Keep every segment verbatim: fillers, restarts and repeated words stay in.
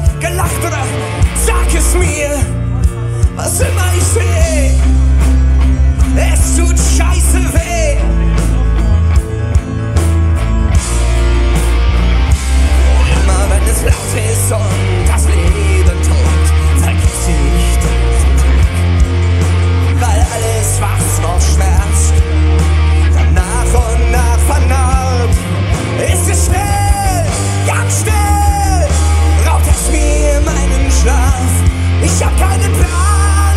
gelacht oder sag es mir, was immer ich seh, es tut scheiße weh. Immer wenn es laut ist und das Leben tobt, vergiss ich diesen Tag, weil alles, was noch schmerzt, dann nach und nach vernarbt. Ist es still, ganz still, raubt es mir meinen Schlaf. Ich hab keinen Plan.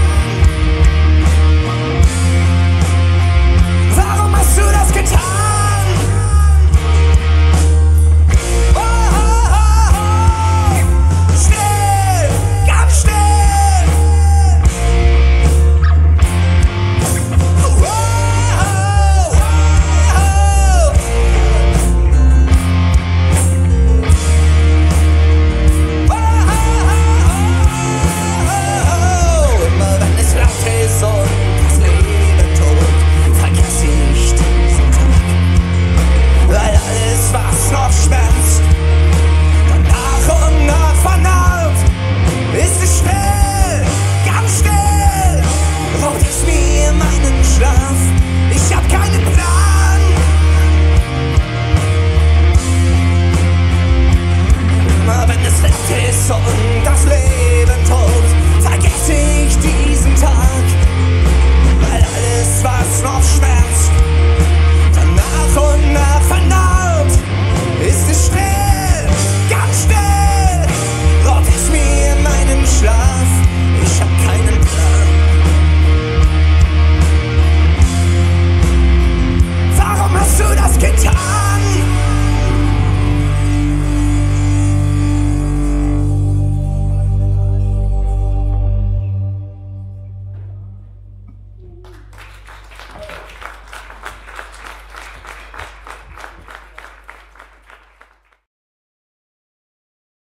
Warum hast du das getan? Oh, oh, oh, oh. Still, ganz still. Oh, oh, oh, oh. Immer wenn es laut ist und das Leben tobt, vergiss ich diesen Tag, weil alles, was noch schmerzt, dann nach und nach vernarbt. Ist es still, ganz still, raubt es mir meinen Schlaf. Ich hab keinen Plan. Immer wenn es laut ist und das Leben